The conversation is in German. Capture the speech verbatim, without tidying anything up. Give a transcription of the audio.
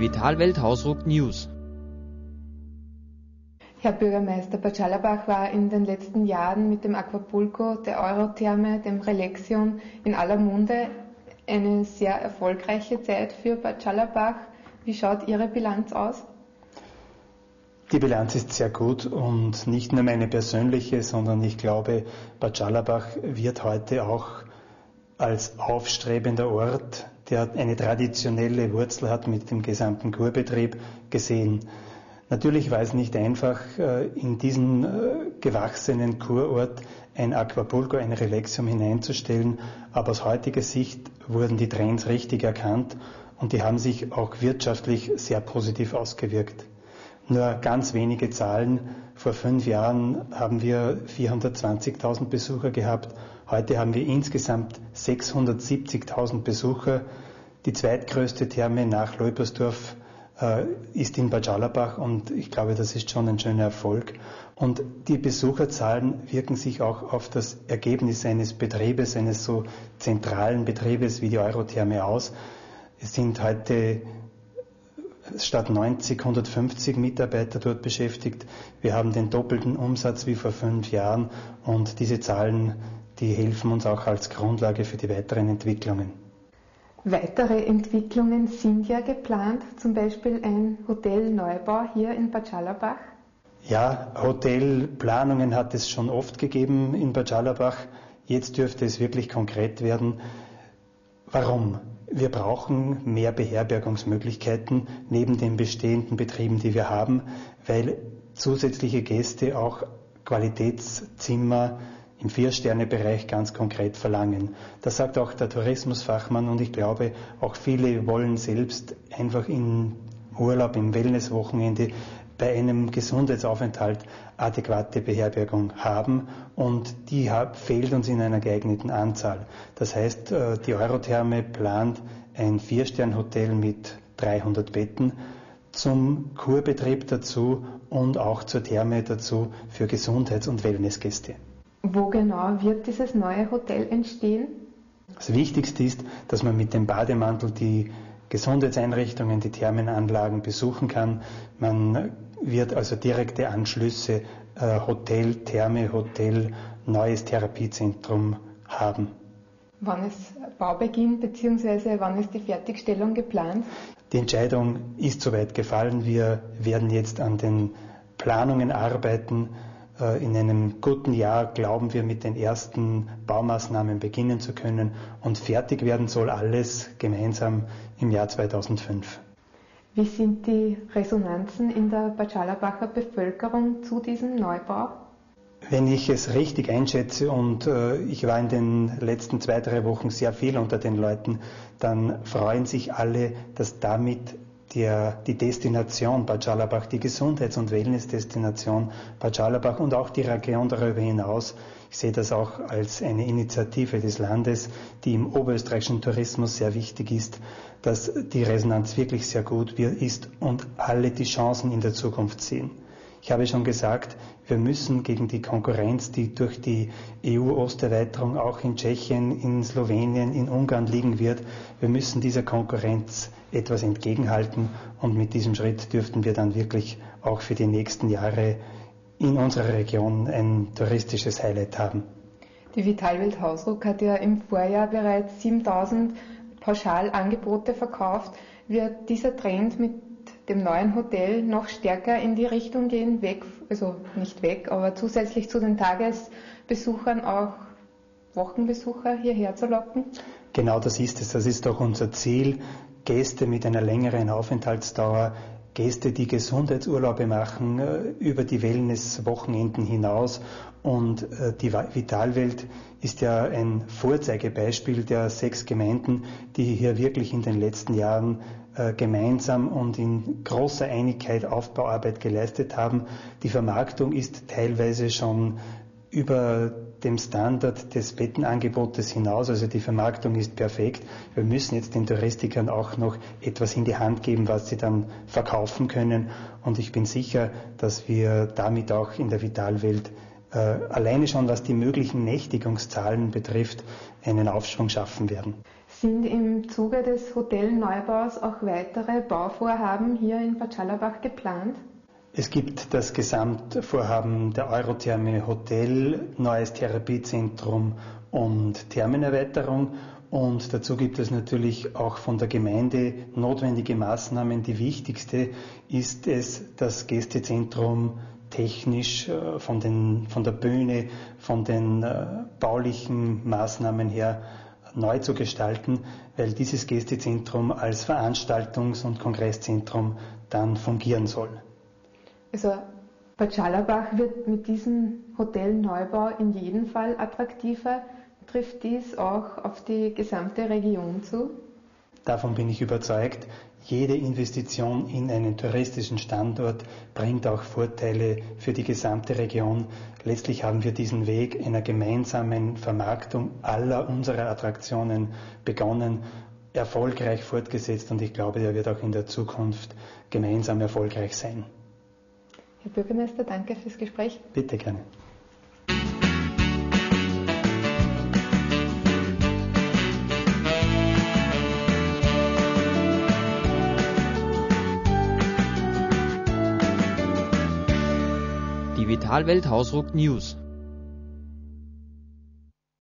Vitalwelt Hausruck News. Herr Bürgermeister, Bad Schallerbach war in den letzten Jahren mit dem Aquapulco, der Eurotherme, dem Relaxion in aller Munde. Eine sehr erfolgreiche Zeit für Bad Schallerbach. Wie schaut Ihre Bilanz aus? Die Bilanz ist sehr gut und nicht nur meine persönliche, sondern ich glaube, Bad Schallerbach wird heute auch als aufstrebender Ort, der eine traditionelle Wurzel hat mit dem gesamten Kurbetrieb, gesehen. Natürlich war es nicht einfach, in diesen gewachsenen Kurort ein Aquapulco, ein Relaxium hineinzustellen, aber aus heutiger Sicht wurden die Trends richtig erkannt und die haben sich auch wirtschaftlich sehr positiv ausgewirkt. Nur ganz wenige Zahlen. Vor fünf Jahren haben wir vierhundertzwanzigtausend Besucher gehabt. Heute haben wir insgesamt sechshundertsiebzigtausend Besucher. Die zweitgrößte Therme nach Leupersdorf äh, ist in Bad Schallerbach und ich glaube, das ist schon ein schöner Erfolg. Und die Besucherzahlen wirken sich auch auf das Ergebnis eines Betriebes, eines so zentralen Betriebes wie die Eurotherme aus. Es sind heute statt neunzig, hundertfünfzig Mitarbeiter dort beschäftigt. Wir haben den doppelten Umsatz wie vor fünf Jahren und diese Zahlen, die helfen uns auch als Grundlage für die weiteren Entwicklungen. Weitere Entwicklungen sind ja geplant, zum Beispiel ein Hotelneubau hier in Bad Schallerbach. Ja, Hotelplanungen hat es schon oft gegeben in Bad Schallerbach. Jetzt dürfte es wirklich konkret werden. Warum? Wir brauchen mehr Beherbergungsmöglichkeiten neben den bestehenden Betrieben, die wir haben, weil zusätzliche Gäste auch Qualitätszimmer im Vier-Sterne-Bereich ganz konkret verlangen. Das sagt auch der Tourismusfachmann und ich glaube, auch viele wollen selbst einfach in Urlaub, im Wellnesswochenende bei einem Gesundheitsaufenthalt adäquate Beherbergung haben und die fehlt uns in einer geeigneten Anzahl. Das heißt, die Eurotherme plant ein Vier-Stern-Hotel mit dreihundert Betten zum Kurbetrieb dazu und auch zur Therme dazu für Gesundheits- und Wellnessgäste. Wo genau wird dieses neue Hotel entstehen? Das Wichtigste ist, dass man mit dem Bademantel die Gesundheitseinrichtungen, die Thermenanlagen besuchen kann. Man wird also direkte Anschlüsse, äh, Hotel, Therme, Hotel, neues Therapiezentrum haben. Wann ist Baubeginn bzw. wann ist die Fertigstellung geplant? Die Entscheidung ist soweit gefallen. Wir werden jetzt an den Planungen arbeiten. In einem guten Jahr glauben wir, mit den ersten Baumaßnahmen beginnen zu können und fertig werden soll alles gemeinsam im Jahr zweitausendfünf. Wie sind die Resonanzen in der Bad Schallerbacher Bevölkerung zu diesem Neubau? Wenn ich es richtig einschätze und äh, ich war in den letzten zwei, drei Wochen sehr viel unter den Leuten, dann freuen sich alle, dass damit Der, die Destination Bad Schallerbach, die Gesundheits- und Wellness-Destination Bad Schallerbach und auch die Region darüber hinaus, ich sehe das auch als eine Initiative des Landes, die im oberösterreichischen Tourismus sehr wichtig ist, dass die Resonanz wirklich sehr gut ist und alle die Chancen in der Zukunft sehen. Ich habe schon gesagt, wir müssen gegen die Konkurrenz, die durch die E U-Osterweiterung auch in Tschechien, in Slowenien, in Ungarn liegen wird, wir müssen dieser Konkurrenz etwas entgegenhalten und mit diesem Schritt dürften wir dann wirklich auch für die nächsten Jahre in unserer Region ein touristisches Highlight haben. Die Vitalwelt Hausruck hat ja im Vorjahr bereits siebentausend Pauschalangebote verkauft. Wird dieser Trend mit dem neuen Hotel noch stärker in die Richtung gehen, weg, also nicht weg, aber zusätzlich zu den Tagesbesuchern auch Wochenbesucher hierher zu locken? Genau das ist es. Das ist doch unser Ziel. Gäste mit einer längeren Aufenthaltsdauer, Gäste, die Gesundheitsurlaube machen, über die Wellnesswochenenden hinaus. Und die Vitalwelt ist ja ein Vorzeigebeispiel der sechs Gemeinden, die hier wirklich in den letzten Jahren gemeinsam und in großer Einigkeit Aufbauarbeit geleistet haben. Die Vermarktung ist teilweise schon über dem Standard des Bettenangebotes hinaus, also die Vermarktung ist perfekt. Wir müssen jetzt den Touristikern auch noch etwas in die Hand geben, was sie dann verkaufen können. Und ich bin sicher, dass wir damit auch in der Vitalwelt äh, alleine schon, was die möglichen Nächtigungszahlen betrifft, einen Aufschwung schaffen werden. Sind im Zuge des Hotelneubaus auch weitere Bauvorhaben hier in Bad Schallerbach geplant? Es gibt das Gesamtvorhaben der Eurotherme Hotel, neues Therapiezentrum und Thermenerweiterung. Und dazu gibt es natürlich auch von der Gemeinde notwendige Maßnahmen. Die wichtigste ist es, das Gästezentrum technisch von, den, von der Bühne, von den äh, baulichen Maßnahmen her neu zu gestalten, weil dieses Gästezentrum als Veranstaltungs- und Kongresszentrum dann fungieren soll. Also Bad Schallerbach wird mit diesem Hotelneubau in jedem Fall attraktiver. Trifft dies auch auf die gesamte Region zu? Davon bin ich überzeugt. Jede Investition in einen touristischen Standort bringt auch Vorteile für die gesamte Region. Letztlich haben wir diesen Weg einer gemeinsamen Vermarktung aller unserer Attraktionen begonnen, erfolgreich fortgesetzt und ich glaube, der wird auch in der Zukunft gemeinsam erfolgreich sein. Herr Bürgermeister, danke fürs Gespräch. Bitte gerne. Die Vitalwelt Hausruck News.